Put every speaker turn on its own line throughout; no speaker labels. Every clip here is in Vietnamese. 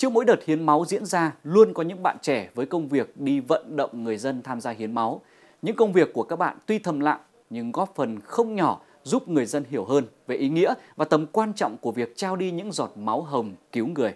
Trước mỗi đợt hiến máu diễn ra, luôn có những bạn trẻ với công việc đi vận động người dân tham gia hiến máu. Những công việc của các bạn tuy thầm lặng nhưng góp phần không nhỏ giúp người dân hiểu hơn về ý nghĩa và tầm quan trọng của việc trao đi những giọt máu hồng cứu người.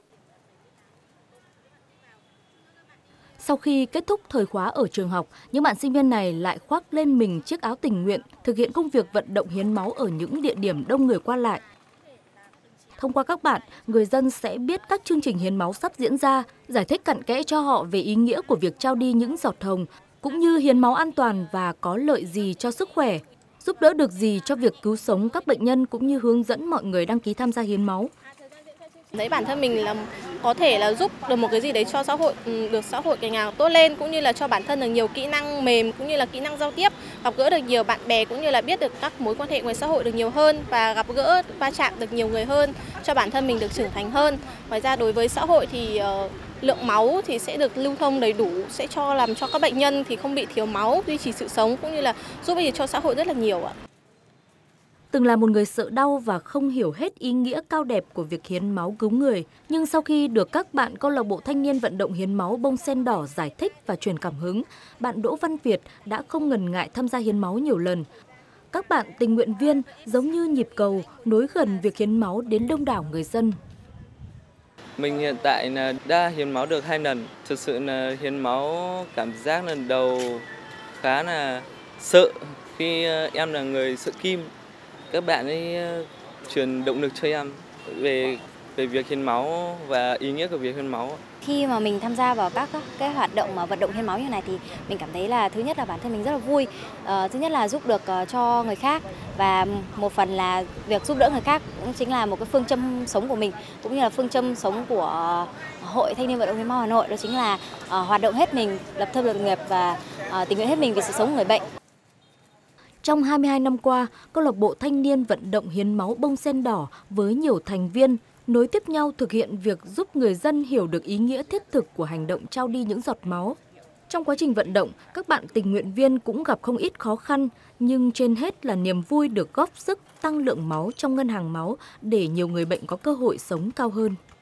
Sau khi kết thúc thời khóa ở trường học, những bạn sinh viên này lại khoác lên mình chiếc áo tình nguyện, thực hiện công việc vận động hiến máu ở những địa điểm đông người qua lại. Thông qua các bạn, người dân sẽ biết các chương trình hiến máu sắp diễn ra, giải thích cặn kẽ cho họ về ý nghĩa của việc trao đi những giọt hồng, cũng như hiến máu an toàn và có lợi gì cho sức khỏe, giúp đỡ được gì cho việc cứu sống các bệnh nhân, cũng như hướng dẫn mọi người đăng ký tham gia hiến máu.
Thấy bản thân mình là có thể là giúp được một cái gì đấy cho xã hội, được xã hội ngày nào tốt lên, cũng như là cho bản thân được nhiều kỹ năng mềm cũng như là kỹ năng giao tiếp, gặp gỡ được nhiều bạn bè cũng như là biết được các mối quan hệ ngoài xã hội được nhiều hơn và gặp gỡ va chạm được nhiều người hơn, cho bản thân mình được trưởng thành hơn. Ngoài ra đối với xã hội thì lượng máu thì sẽ được lưu thông đầy đủ, sẽ làm cho các bệnh nhân thì không bị thiếu máu, duy trì sự sống cũng như là giúp ích cho xã hội rất là nhiều ạ.
Từng là một người sợ đau và không hiểu hết ý nghĩa cao đẹp của việc hiến máu cứu người, nhưng sau khi được các bạn câu lạc bộ thanh niên vận động hiến máu Bông Sen Đỏ giải thích và truyền cảm hứng, bạn Đỗ Văn Việt đã không ngần ngại tham gia hiến máu nhiều lần. Các bạn tình nguyện viên giống như nhịp cầu nối gần việc hiến máu đến đông đảo người dân.
Mình hiện tại đã hiến máu được 2 lần. Thực sự là hiến máu cảm giác lần đầu khá là sợ khi em là người sợ kim. Các bạn ấy truyền động lực cho em về việc hiến máu và ý nghĩa của việc hiến máu.
Khi mà mình tham gia vào các cái hoạt động mà vận động hiến máu như này thì mình cảm thấy là thứ nhất là bản thân mình rất là vui, thứ nhất là giúp được cho người khác, và một phần là việc giúp đỡ người khác cũng chính là một cái phương châm sống của mình, cũng như là phương châm sống của Hội Thanh niên vận động hiến máu Hà Nội, đó chính là hoạt động hết mình, lập thân lập nghiệp và tình nguyện hết mình vì sự sống của người bệnh.
Trong 22 năm qua, câu lạc bộ thanh niên vận động hiến máu Bông Sen Đỏ với nhiều thành viên nối tiếp nhau thực hiện việc giúp người dân hiểu được ý nghĩa thiết thực của hành động trao đi những giọt máu. Trong quá trình vận động, các bạn tình nguyện viên cũng gặp không ít khó khăn, nhưng trên hết là niềm vui được góp sức tăng lượng máu trong ngân hàng máu để nhiều người bệnh có cơ hội sống cao hơn.